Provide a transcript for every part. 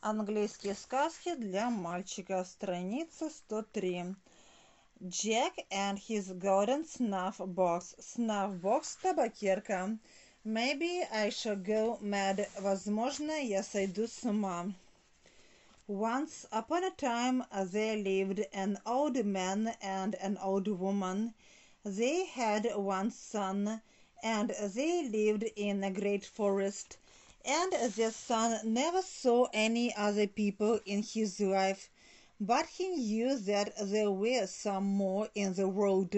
Английские сказки для мальчика, страница 103. Jack and his golden snuff box. Snuff box – табакерка. Maybe I shall go mad. Возможно, я сойду с ума. Once upon a time there lived an old man and an old woman. They had one son, and they lived in a great forest. And the son never saw any other people in his life, but he knew that there were some more in the world,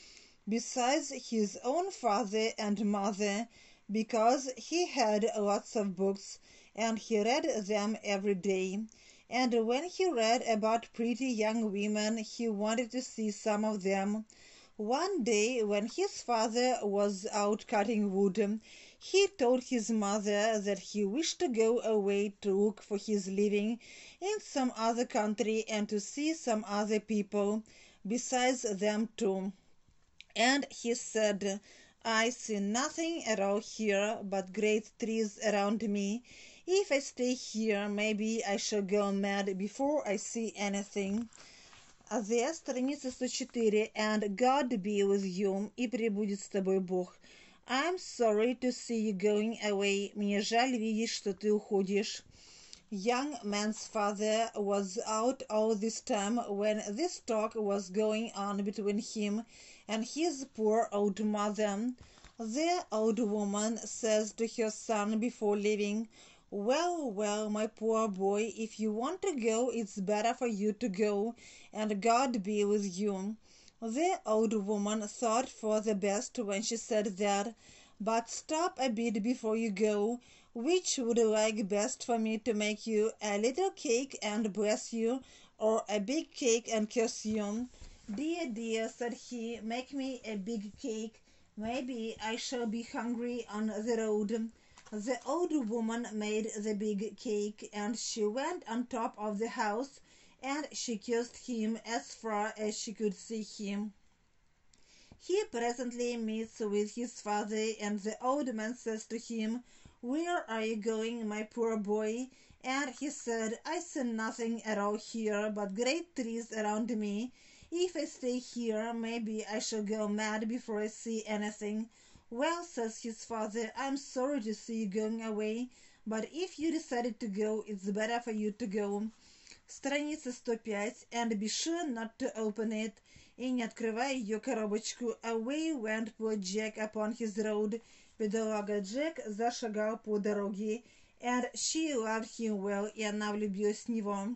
besides his own father and mother, because he had lots of books, and he read them every day. And when he read about pretty young women, he wanted to see some of them. One day, when his father was out cutting wood, he told his mother that he wished to go away to look for his living in some other country and to see some other people besides them too. And he said, I see nothing at all here but great trees around me. If I stay here, maybe I shall go mad before I see anything. Азия, страница 104. And God be with you, и пребудет с тобой Бог. I'm sorry to see you going away. Мне жаль видеть, что ты уходишь. Young man's father was out all this time when this talk was going on between him and his poor old mother. The old woman says to her son before leaving, Well, well, my poor boy, if you want to go, it's better for you to go, and God be with you. The old woman thought for the best when she said that, but stop a bit before you go. Which would you like best for me to make you, a little cake and bless you, or a big cake and curse you? Dear, dear, said he, make me a big cake. Maybe I shall be hungry on the road. The old woman made the big cake, and she went on top of the house, and she kissed him as far as she could see him. He presently meets with his father, and the old man says to him, Where are you going, my poor boy? And he said, I see nothing at all here but great trees around me. If I stay here, maybe I shall go mad before I see anything. Well, says his father, I'm sorry to see you going away, but if you decided to go, it's better for you to go. Страница 105. And be sure not to open it. И не открывай ее коробочку. Away went poor Jack upon his road. Бедолага Джек зашагал по дороге. And she loved him well, и она влюбилась в него.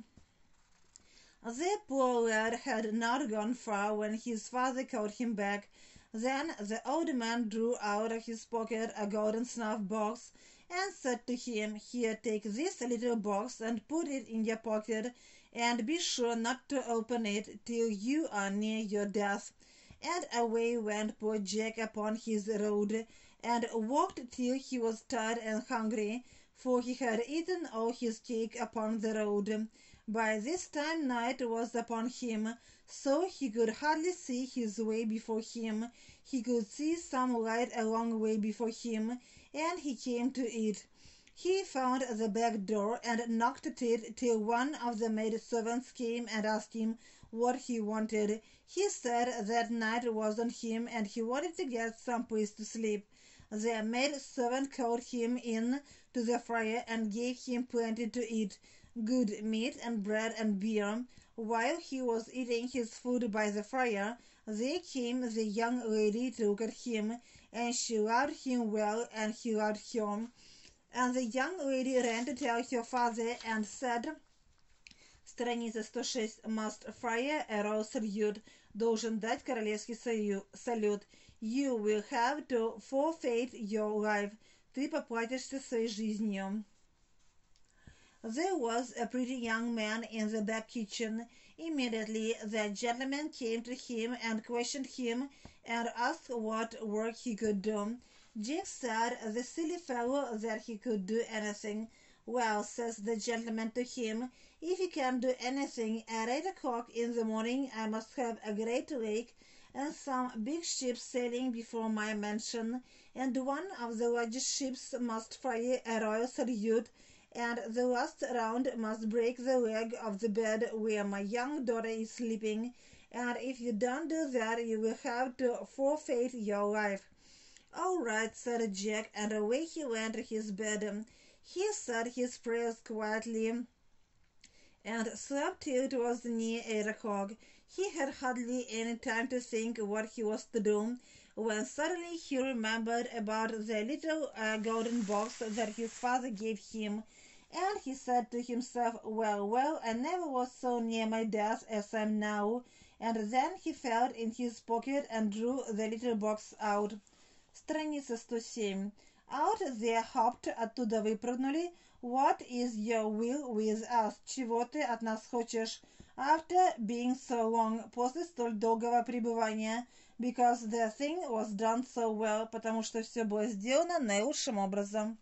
The poor lad had not gone far when his father called him back. Then the old man drew out of his pocket a golden snuff box and said to him, Here, take this little box and put it in your pocket, and be sure not to open it till you are near your death. And away went poor Jack upon his road, and walked till he was tired and hungry, for he had eaten all his cake upon the road. By this time night was upon him, so he could hardly see his way before him. He could see some light a long way before him, and he came to it. He found the back door and knocked at it till one of the maid-servants came and asked him what he wanted. He said that night was on him, and he wanted to get some place to sleep. The maid-servant called him in to the fire and gave him plenty to eat, good meat and bread and beer. While he was eating his food by the fire, there came the young lady to look at him, and she loved him well, and he loved her. And the young lady ran to tell her father and said, страница 106, must fire a royal salute, должен дать королевский салют. You will have to forfeit your life. Ты поплатишься своей жизнью. There was a pretty young man in the back kitchen. Immediately the gentleman came to him and questioned him and asked what work he could do. Jack said, the silly fellow, that he could do anything. Well, says the gentleman to him, if you can do anything, at 8 o'clock in the morning I must have a great lake and some big ships sailing before my mansion, and one of the largest ships must fire a royal salute, and the last round must break the leg of the bed where my young daughter is sleeping, and if you don't do that, you will have to forfeit your life." "All right," said Jack, and away he went to his bed. He said his prayers quietly and slept till it was near 8 o'clock. He had hardly any time to think what he was to do, when suddenly he remembered about the little golden box that his father gave him, and he said to himself, well, I never was so near my death as I am now." And then he felt in his pocket and drew the little box out. Страница 107. Out there hopped, оттуда выпрыгнули. "What is your will with us?" Чего ты от нас хочешь? After being so long, после столь долгого пребывания, because the thing was done so well, потому что все было сделано наилучшим образом.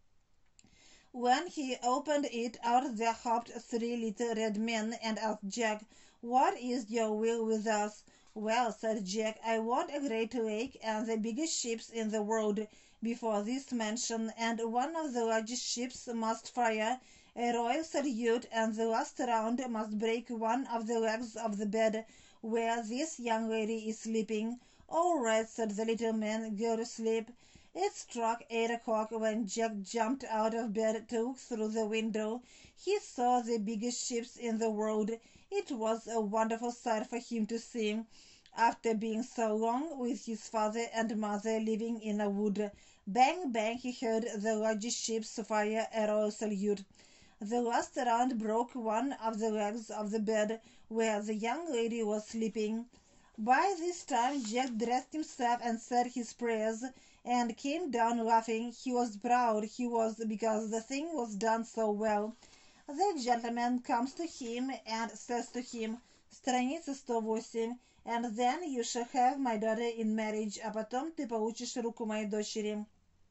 When he opened it, out there hopped 3 little red men and asked Jack, "What is your will with us?" "Well," said Jack, "I want a great lake and the biggest ships in the world before this mansion, and one of the largest ships must fire a royal salute, and the last round must break one of the legs of the bed where this young lady is sleeping." "All right," said the little man, "go to sleep." It struck 8 o'clock when Jack jumped out of bed to look through the window. He saw the biggest ships in the world. It was a wonderful sight for him to see, after being so long with his father and mother living in a wood. Bang, bang, he heard the largest ships fire a royal salute. The last round broke one of the legs of the bed where the young lady was sleeping. By this time Jack dressed himself and said his prayers, and came down laughing. He was proud, he was, because the thing was done so well. The gentleman comes to him and says to him, страница 108, "And then you shall have my daughter in marriage, а потом ты получишь руку моей дочери."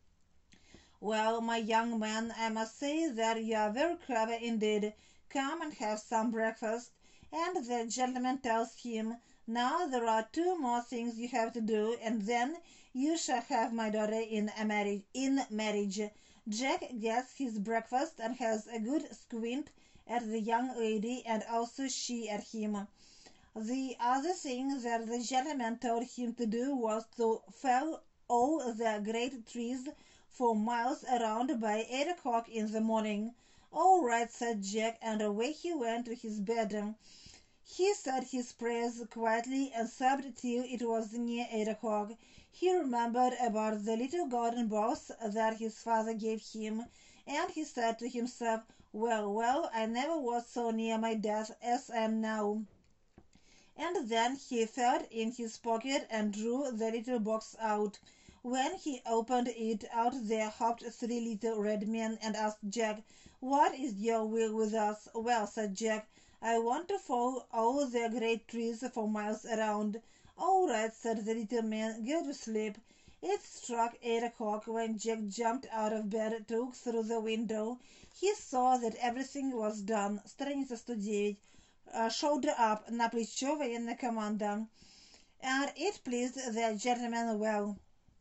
"Well, my young man, I must say that you are very clever indeed. Come and have some breakfast." And the gentleman tells him, "Now there are 2 more things you have to do, and then you shall have my daughter in marriage." Jack gets his breakfast and has a good squint at the young lady, and also she at him. The other thing that the gentleman told him to do was to fell all the great trees for miles around by 8 o'clock in the morning. "All right," said Jack, and away he went to his bed. He said his prayers quietly and slept till it was near 8 o'clock. He remembered about the little golden box that his father gave him, and he said to himself, well, I never was so near my death as I am now." And then he felt in his pocket and drew the little box out. When he opened it, out there hopped 3 little red men and asked Jack, "What is your will with us?" "Well," said Jack, "I want to fall all the great trees for miles around." "All right," said the little man, "go to sleep." It struck 8 o'clock when Jack jumped out of bed to look through the window. He saw that everything was done. Страница 109. Shoulder up, на плечо, военная команда. And it pleased the gentleman well.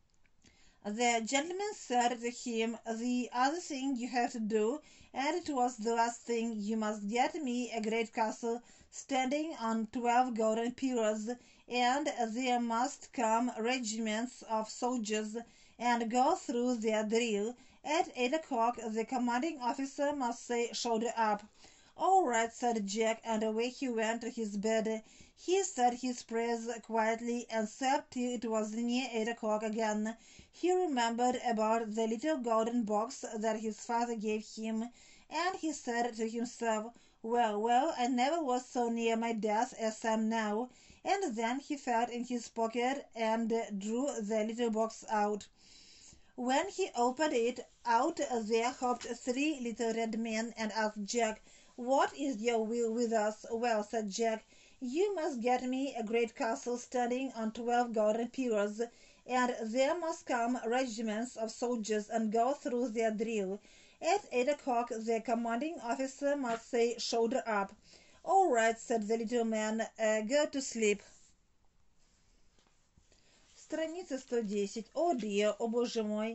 The gentleman said to him, "The other thing you have to do, and it was the last thing, you must get me a great castle standing on 12 golden pillars, and there must come regiments of soldiers and go through their drill. At 8 o'clock the commanding officer must say, 'Shoulder up.'" "All right," said Jack, and away he went to his bed. He said his prayers quietly and slept till it was near 8 o'clock again. He remembered about the little golden box that his father gave him, and he said to himself, well, I never was so near my death as I am now." And then he felt in his pocket and drew the little box out. When he opened it, out there hopped 3 little red men and asked Jack, "What is your will with us?" "Well," said Jack, "you must get me a great castle standing on 12 golden pillars, and there must come regiments of soldiers and go through their drill. At 8 o'clock the commanding officer must say, 'Shoulder up.'" "All right," said the little man, "go to sleep." Страница 110. "О, dear, о боже мой,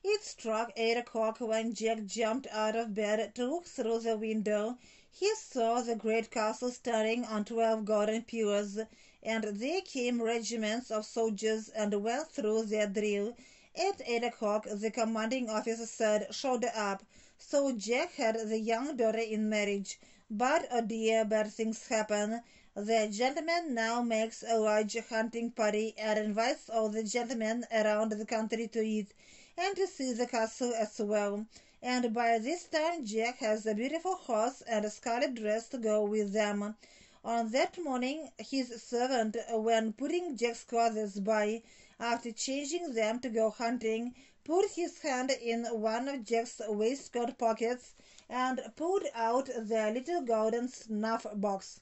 It struck 8 o'clock when Jack jumped out of bed to look through the window. He saw the great castle standing on 12 golden pillars, and there came regiments of soldiers and went through their drill. At 8 o'clock, the commanding officer said, "Show up." So Jack had the young daughter in marriage. But, oh dear, bad things happen. The gentleman now makes a large hunting party and invites all the gentlemen around the country to eat and to see the castle as well. And by this time Jack has a beautiful horse and a scarlet dress to go with them. On that morning his servant, when putting Jack's clothes by, after changing them to go hunting, put his hand in one of Jack's waistcoat pockets and pulled out the little golden snuff box.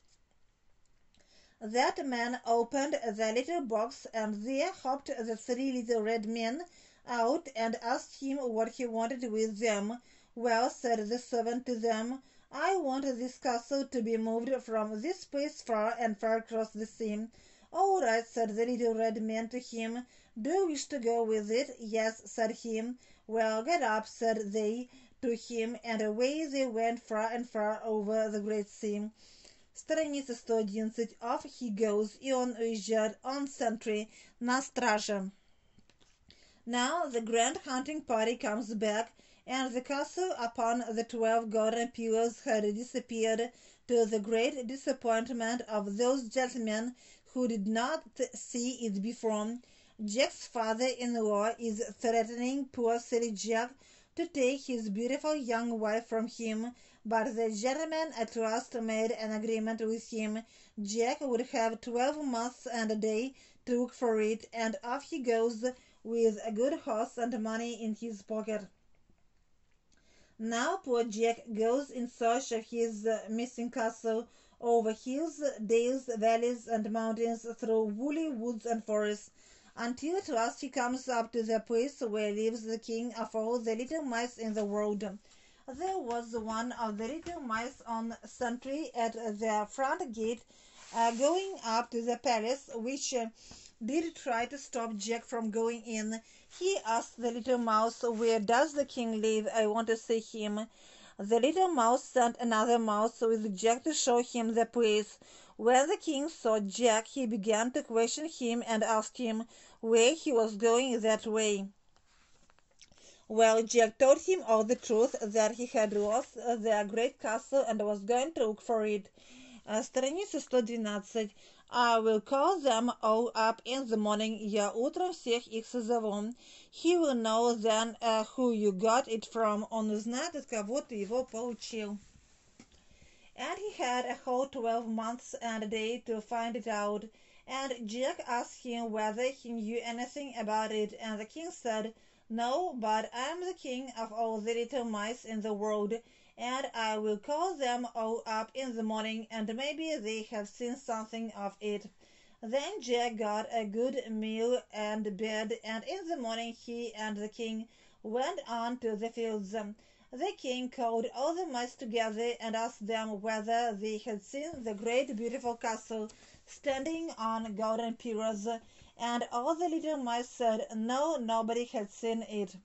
That man opened the little box, and there hopped the 3 little red men out and asked him what he wanted with them. "Well," said the servant to them, "I want this castle to be moved from this place far and far across the sea." "All right," said the little red men to him. "Do you wish to go with it?" "Yes," said he. "Well, get up," said they to him, and away they went far and far over the great sea. Страница 111. Off he goes, и он уезжает on sentry, на страже. Now the grand hunting party comes back, and the castle upon the 12 golden pillars had disappeared, to the great disappointment of those gentlemen who did not see it before. Jack's father-in-law is threatening poor silly Jack to take his beautiful young wife from him, but the gentleman at last made an agreement with him. Jack would have 12 months and a day to look for it, and off he goes with a good horse and money in his pocket. Now poor Jack goes in search of his missing castle, over hills, dales, valleys, and mountains, through woolly woods and forests, until at last he comes up to the place where lives the king of all the little mice in the world. There was one of the little mice on sentry at the front gate, going up to the palace, which did try to stop Jack from going in. He asked the little mouse, "Where does the king live? I want to see him." The little mouse sent another mouse with Jack to show him the place. When the king saw Jack, he began to question him and asked him where he was going that way. Well, Jack told him all the truth, that he had lost the great castle and was going to look for it. Страница 112. I will call them all up in the morning. Я утром всех их созову. He will know then who you got it from. Он узнает, от кого ты его получил. And he had a whole 12 months and a day to find it out. And Jack asked him whether he knew anything about it, and the king said, "No, but I am the king of all the little mice in the world, and I will call them all up in the morning, and maybe they have seen something of it." Then Jack got a good meal and bed, and in the morning he and the king went on to the fields. The king called all the mice together and asked them whether they had seen the great beautiful castle standing on golden pillars, and all the little mice said, "No, nobody had seen it."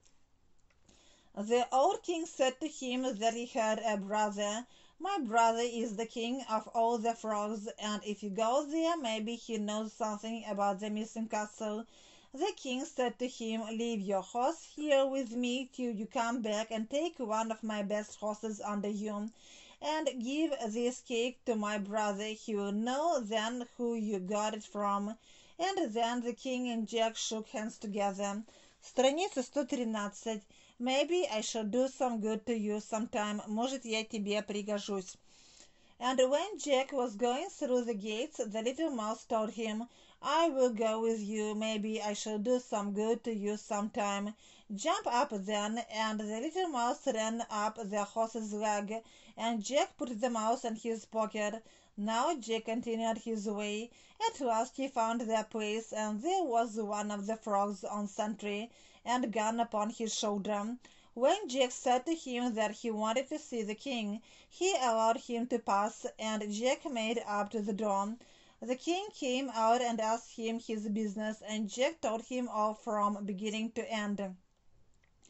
The old king said to him that he had a brother. "My brother is the king of all the frogs, and if you go there, maybe he knows something about the missing castle." The king said to him, "Leave your horse here with me till you come back, and take one of my best horses under you, and give this cake to my brother. He will know then who you got it from." And then the king and Jack shook hands together. Страница 113. Maybe I shall do some good to you sometime. Может, я тебе пригожусь. And when Jack was going through the gates, the little mouse told him, "I will go with you. Maybe I shall do some good to you sometime." Jump up then, and the little mouse ran up the horse's leg, and Jack put the mouse in his pocket. Now Jack continued his way. At last he found their place, and there was one of the frogs on sentry, and a gun upon his shoulder. When Jack said to him that he wanted to see the king, he allowed him to pass, and Jack made up to the door. The king came out and asked him his business, and Jack told him all from beginning to end.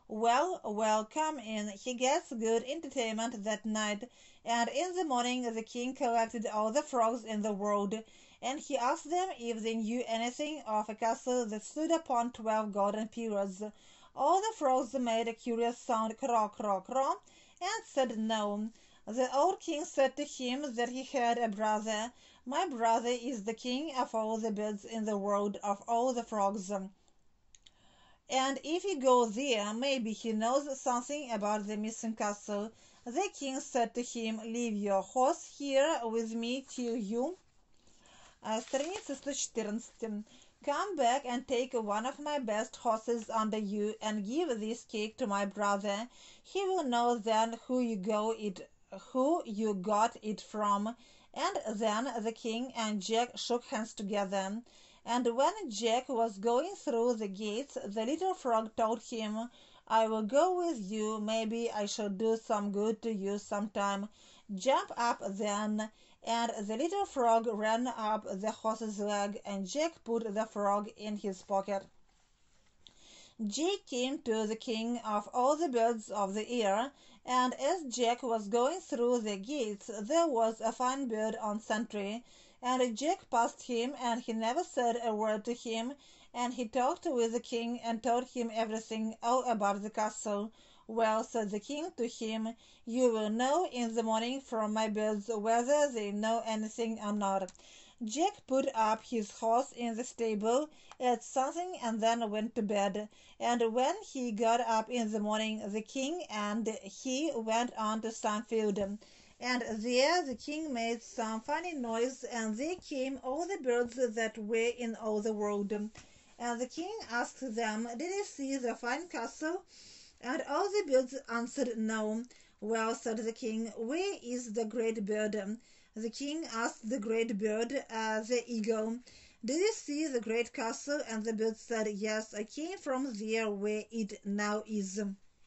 Well, well, come in. He gets good entertainment that night, and in the morning the king collected all the frogs in the world, and he asked them if they knew anything of a castle that stood upon 12 golden pillars. All the frogs made a curious sound, croak, croak, croak, and said no. The old king said to him that he had a brother. My brother is the king of all the birds in the world, of all the frogs. And if you go there, maybe he knows something about the missing castle. The king said to him, leave your horse here with me till you... Страница 114. Come back and take one of my best horses under you and give this cake to my brother. He will know then who you got it from. And then the king and Jack shook hands together. And when Jack was going through the gates, the little frog told him, I will go with you. Maybe I shall do some good to you sometime. Jump up then. And the little frog ran up the horse's leg, and Jack put the frog in his pocket. Jack came to the king of all the birds of the air, and as Jack was going through the gates, there was a fine bird on sentry, and Jack passed him, and he never said a word to him, and he talked with the king and told him everything, all about the castle. Well, said the king to him, you will know in the morning from my birds whether they know anything or not. Jack put up his horse in the stable, ate something, and then went to bed. And when he got up in the morning, the king and he went on to some field. And there the king made some funny noise, and there came all the birds that were in all the world. And the king asked them, did you see the fine castle? And all the birds answered no. Well, said the king, where is the great bird? The king asked the great bird, the eagle, did you see the great castle? And the bird said, yes, I came from there where it now is.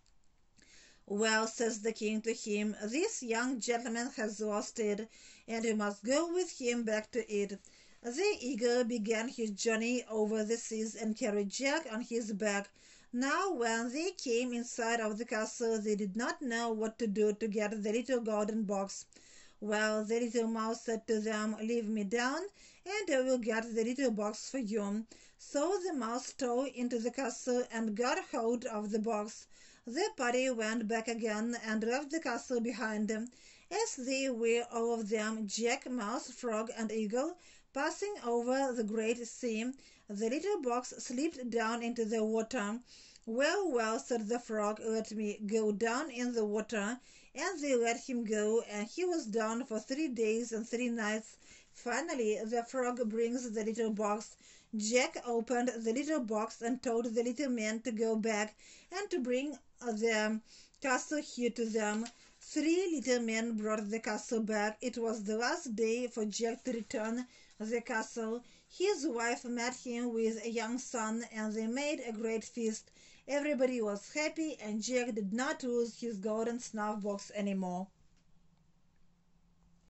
Well, says the king to him, this young gentleman has lost it, and you must go with him back to it. The eagle began his journey over the seas and carried Jack on his back. Now when they came inside of the castle, they did not know what to do to get the little golden box. Well, the little mouse said to them, leave me down, and I will get the little box for you. So the mouse stole into the castle and got hold of the box. The party went back again and left the castle behind them. As they were all of them, Jack, Mouse, Frog, and Eagle, passing over the great sea, the little box slipped down into the water. Well, well, said the frog, let me go down in the water. And they let him go, and he was down for 3 days and 3 nights. Finally, the frog brings the little box. Jack opened the little box and told the little men to go back and to bring the castle here to them. 3 little men brought the castle back. It was the last day for Jack to return the castle. His wife met him with a young son, and they made a great feast. Everybody was happy, and Jack did not lose his golden snuff box anymore.